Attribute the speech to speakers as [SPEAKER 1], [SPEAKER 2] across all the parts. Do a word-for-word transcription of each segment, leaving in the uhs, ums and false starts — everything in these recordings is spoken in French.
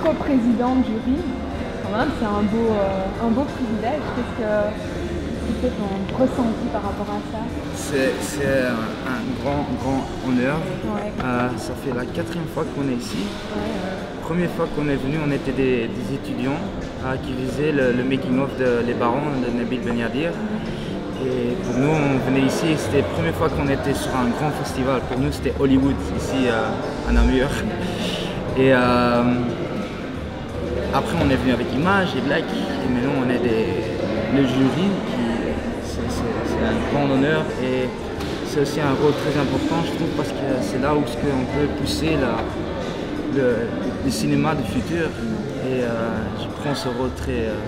[SPEAKER 1] coprésident de jury. Quand même, c'est un beau, euh, un beau privilège. Qu'est-ce que tu fais ton ressenti par rapport à ça?
[SPEAKER 2] C'est un, un grand, grand honneur.
[SPEAKER 1] Ouais.
[SPEAKER 2] Euh, ça fait la quatrième fois qu'on est ici.
[SPEAKER 1] Ouais, ouais.
[SPEAKER 2] Première fois qu'on est venu, on était des, des étudiants euh, qui faisaient le, le making-of de Les Barons de Nabil Ben Yadir. Et pour nous, on venait ici, c'était la première fois qu'on était sur un grand festival. Pour nous, c'était Hollywood, ici euh, à Namur. Et euh, après, on est venu avec Image et Black. Et maintenant, on est des, le jury. C'est un grand honneur. Et c'est aussi un rôle très important, je trouve, parce que c'est là où on peut pousser la, le, le cinéma du futur. Et euh, je prends ce rôle très... Euh,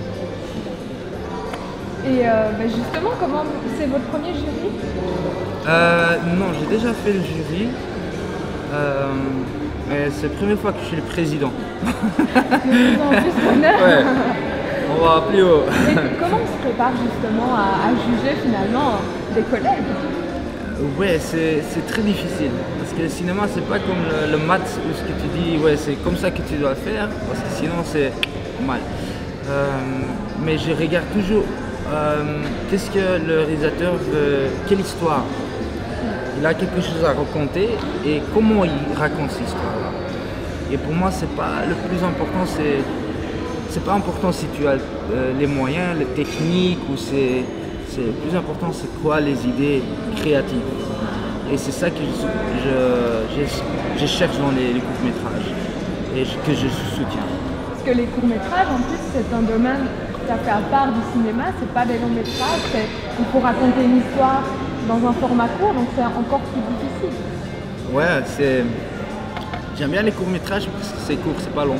[SPEAKER 1] Et euh, bah justement, comment c'est votre premier jury?
[SPEAKER 2] euh, Non, j'ai déjà fait le jury, euh, mais c'est la première fois que je suis le président.
[SPEAKER 1] Le plus d'honneur.
[SPEAKER 2] Ouais, on va plus haut.
[SPEAKER 1] Et comment on se prépare justement à, à juger finalement des collègues?
[SPEAKER 2] euh, Ouais, c'est très difficile, parce que le cinéma, c'est pas comme le, le maths où ce que tu dis, ouais, c'est comme ça que tu dois le faire, parce que sinon c'est mal. Euh, mais je regarde toujours. Euh, Qu'est-ce que le réalisateur veut, quelle histoire? Il a quelque chose à raconter et comment il raconte cette histoire-là. Et pour moi, c'est pas le plus important, c'est c'est pas important si tu as euh, les moyens, les techniques, ou c'est le plus important, c'est quoi les idées créatives. Et c'est ça que je, je, je, je cherche dans les, les courts-métrages et que je soutiens.
[SPEAKER 1] Parce que les courts-métrages, en plus, c'est un domaine tout à fait à part du cinéma, c'est pas des longs métrages, il faut raconter une histoire dans un format court, donc c'est encore plus difficile.
[SPEAKER 2] Ouais, c'est... J'aime bien les courts-métrages parce que c'est court, c'est pas long.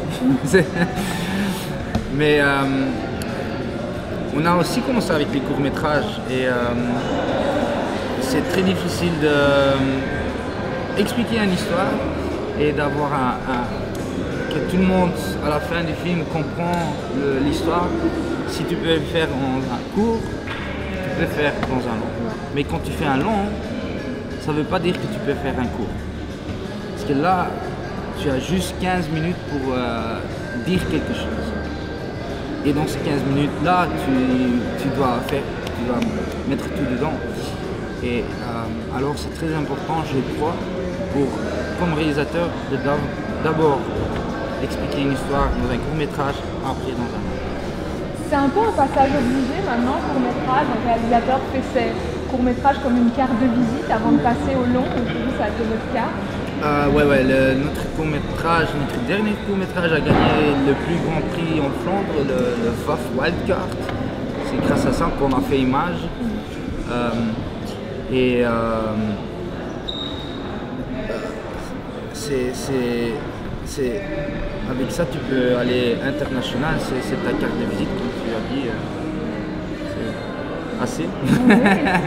[SPEAKER 2] Mais euh, on a aussi commencé avec les courts-métrages et euh, c'est très difficile d'expliquer une histoire et d'avoir un, un... que tout le monde, à la fin du film, comprend l'histoire. Si tu peux le faire en un court, tu peux le faire dans un long. Mais quand tu fais un long, ça ne veut pas dire que tu peux faire un court. Parce que là, tu as juste quinze minutes pour euh, dire quelque chose. Et dans ces quinze minutes-là, tu, tu dois faire, tu dois mettre tout dedans. Et euh, alors c'est très important, je crois, pour, comme réalisateur, de d'abord expliquer une histoire dans un court-métrage, après dans un long.
[SPEAKER 1] C'est un peu un passage obligé maintenant, court-métrage. Un réalisateur fait ses courts-métrages comme une carte de visite avant de passer au long. Aujourd'hui, ça a été votre cas.
[SPEAKER 2] Euh, ouais, ouais, le, notre court-métrage, notre dernier court-métrage a gagné le plus grand prix en Flandre, le, le V A F Wildcard. C'est grâce à ça qu'on a fait Image. Mm. Euh, et euh, c'est avec ça tu peux aller international, c'est ta carte de visite comme tu as dit. Euh, c'est assez.
[SPEAKER 1] Oui,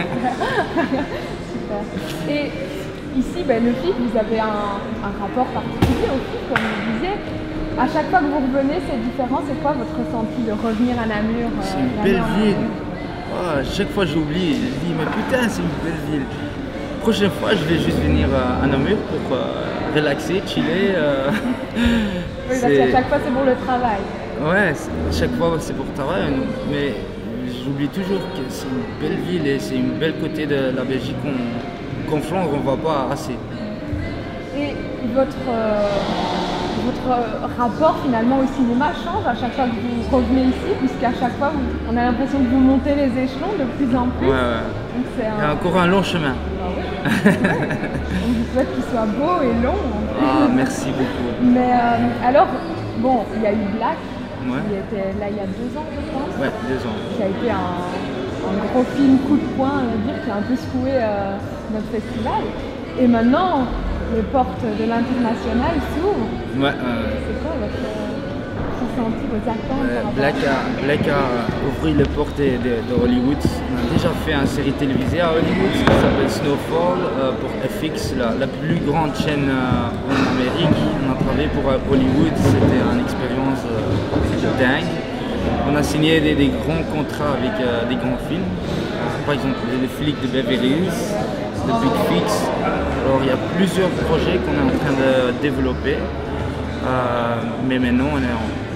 [SPEAKER 1] super. Et ici, ben, le F I C, vous avez un, un rapport particulier au F I C, comme vous disiez. À chaque fois que vous revenez, c'est différent. C'est quoi votre ressenti de revenir à Namur? Euh,
[SPEAKER 2] c'est une belle ville. Oh, chaque fois j'oublie, je dis mais putain c'est une belle ville. Prochaine fois je vais juste venir à Namur pour euh, relaxer, chiller. Euh,
[SPEAKER 1] oui, parce qu'à chaque fois c'est pour le travail.
[SPEAKER 2] Ouais, chaque fois c'est pour le travail, mais j'oublie toujours que c'est une belle ville et c'est une belle côté de la Belgique qu'on qu'en Flandre on ne va pas assez.
[SPEAKER 1] Et votre, euh, votre rapport finalement au cinéma change à chaque fois que vous revenez ici, puisqu'à chaque fois vous, on a l'impression que vous montez les échelons de plus en plus.
[SPEAKER 2] Ouais, ouais.
[SPEAKER 1] Donc c'est un...
[SPEAKER 2] Il y a encore un long chemin.
[SPEAKER 1] Ah oui. On vous souhaite qu'il soit beau et long.
[SPEAKER 2] Ah, merci beaucoup.
[SPEAKER 1] Mais euh, alors, bon, il y a eu Black,
[SPEAKER 2] ouais.
[SPEAKER 1] qui était là il y a deux ans, je pense.
[SPEAKER 2] Ouais, deux ans.
[SPEAKER 1] Qui a été un, un gros film coup de poing, on va dire, qui a un peu secoué euh, notre festival. Et maintenant, les portes de l'international s'ouvrent.
[SPEAKER 2] Ouais. Euh...
[SPEAKER 1] C'est quoi votre ressenti, vos attentes
[SPEAKER 2] euh,
[SPEAKER 1] par
[SPEAKER 2] Black, a, Black a ouvert les portes de, de, de Hollywood. On a déjà fait une série télévisée à Hollywood qui s'appelle Snowfall euh, pour F X, la, la plus grande chaîne euh, en Amérique. On a travaillé pour euh, Hollywood, c'était une expérience euh, dingue. On a signé des, des grands contrats avec euh, des grands films. Par exemple, les flics de Beverly Hills, The Big Fix. Alors il y a plusieurs projets qu'on est en train de développer Euh, mais maintenant, on est,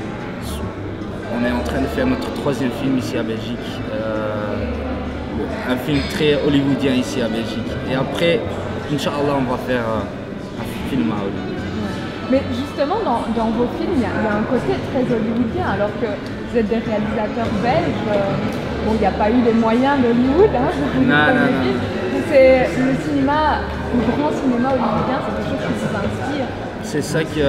[SPEAKER 2] en, on est en train de faire notre troisième film ici à Belgique. Euh, un film très hollywoodien ici à Belgique. Et après, Inch'Allah, on va faire euh, un film à Hollywood.
[SPEAKER 1] Mais justement, dans, dans vos films, il y, a, il y a un côté très hollywoodien, alors que vous êtes des réalisateurs belges. Euh, bon, il n'y a pas eu les moyens d'Hollywood. Hein,
[SPEAKER 2] non, non, non.
[SPEAKER 1] C'est le cinéma, le grand cinéma hollywoodien, c'est quelque chose qui vous inspire.
[SPEAKER 2] C'est ça que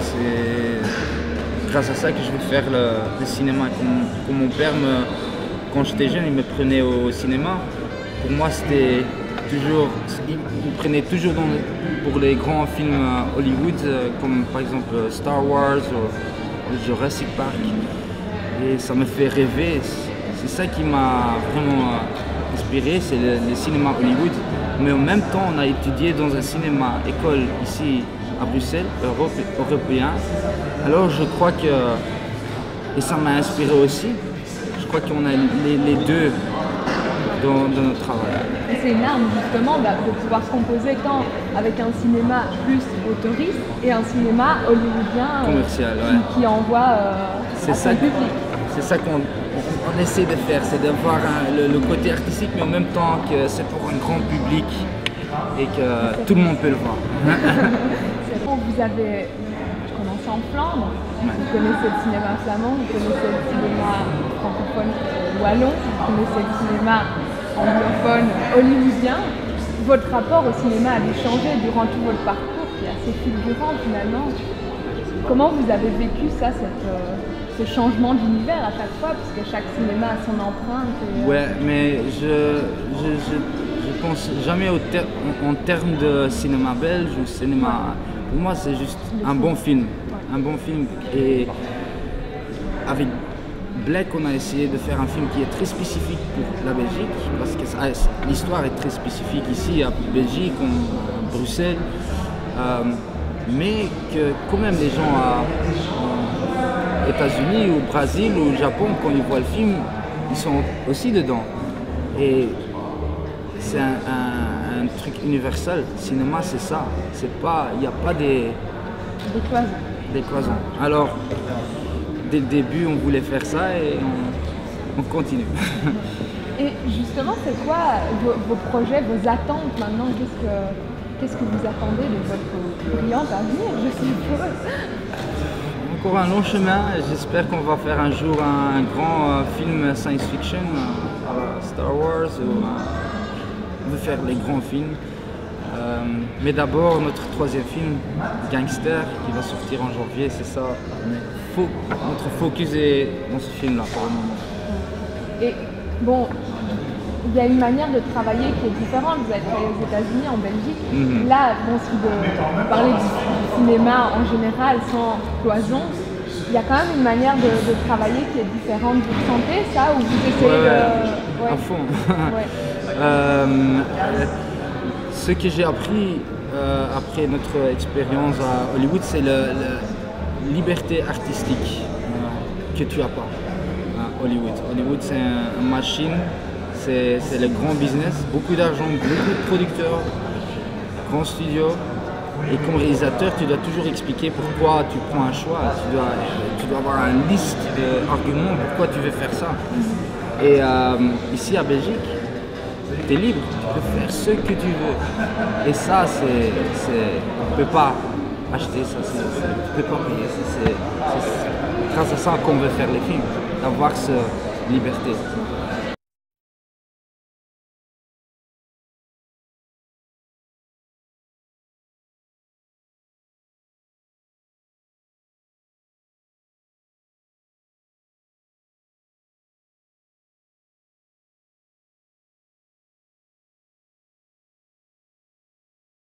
[SPEAKER 2] c'est grâce à ça que je veux faire le, le cinéma. Comme, comme mon père, me, quand j'étais jeune, il me prenait au cinéma. Pour moi, c'était toujours, il me prenait toujours dans, pour les grands films Hollywood, comme par exemple Star Wars ou Jurassic Park. Et ça me fait rêver. C'est ça qui m'a vraiment inspiré, c'est le, le cinéma Hollywood. Mais en même temps, on a étudié dans un cinéma école ici à Bruxelles, Europe, européen. Alors je crois que, et ça m'a inspiré aussi, je crois qu'on a les, les deux dans, dans notre travail.
[SPEAKER 1] C'est une arme justement de pouvoir composer tant avec un cinéma plus autoriste et un cinéma hollywoodien
[SPEAKER 2] commercial,
[SPEAKER 1] euh,
[SPEAKER 2] ouais.
[SPEAKER 1] qui, qui envoie euh, à son public.
[SPEAKER 2] C'est ça qu'on on essaie de faire, c'est d'avoir le, le côté artistique, mais en même temps que c'est pour un grand public et que tout le monde peut le voir.
[SPEAKER 1] Vous avez commencé en Flandre,
[SPEAKER 2] ouais.
[SPEAKER 1] Vous connaissez le cinéma flamand, vous connaissez le cinéma francophone wallon, vous connaissez le cinéma anglophone hollywoodien. Votre rapport au cinéma a dû changer durant tout votre parcours, qui est assez fulgurant finalement. Comment vous avez vécu ça, cette, euh, ce changement d'univers à chaque fois, puisque chaque cinéma a son empreinte et, euh...
[SPEAKER 2] Ouais, mais je, je, je, je pense jamais au ter en, en termes de cinéma belge ou cinéma. Pour moi, c'est juste un bon film, un bon film. Et avec Black, on a essayé de faire un film qui est très spécifique pour la Belgique, parce que l'histoire est très spécifique ici à Belgique, à Bruxelles. Euh, mais que quand même les gens aux États-Unis, au Brésil, au Japon, quand ils voient le film, ils sont aussi dedans. Et c'est un, un, un truc universel. Le cinéma, c'est ça. C'est pas, il n'y a pas des,
[SPEAKER 1] des cloisons.
[SPEAKER 2] Des cloisons. Alors, dès le début, on voulait faire ça et on, on continue.
[SPEAKER 1] Et justement, c'est quoi vos, vos projets, vos attentes maintenant? Qu'est-ce que Qu'est-ce que vous attendez de votre cliente à venir, je suppose?
[SPEAKER 2] Encore un long chemin. J'espère qu'on va faire un jour un, un grand euh, film science-fiction, euh, Star Wars. Ou, euh, on veut faire les grands films. Euh, mais d'abord, notre troisième film, Gangster, qui va sortir en janvier, c'est ça. Faut, notre focus est dans ce film-là pour le moment.
[SPEAKER 1] Et bon, il y a une manière de travailler qui est différente. Vous êtes allé aux États-Unis, en Belgique. Mm-hmm. Là, bon, si vous parlez du, du cinéma en général, sans cloison, il y a quand même une manière de, de travailler qui est différente. Vous ressentez ça ou vous essayez
[SPEAKER 2] ouais,
[SPEAKER 1] de...
[SPEAKER 2] Ouais. À fond. Ouais. euh, ce que j'ai appris euh, après notre expérience à Hollywood, c'est la liberté artistique euh, que tu n'as pas à Hollywood. Hollywood, c'est une un machine. C'est le grand business, beaucoup d'argent, beaucoup de producteurs, grands studios. Et comme réalisateur, tu dois toujours expliquer pourquoi tu prends un choix. Tu dois, tu dois avoir une liste d'arguments pourquoi tu veux faire ça. Et euh, ici à Belgique, tu es libre, tu peux faire ce que tu veux. Et ça, c'est, tu ne peux pas acheter ça, tu ne peux pas payer. C'est grâce à ça qu'on veut faire les films, d'avoir cette liberté.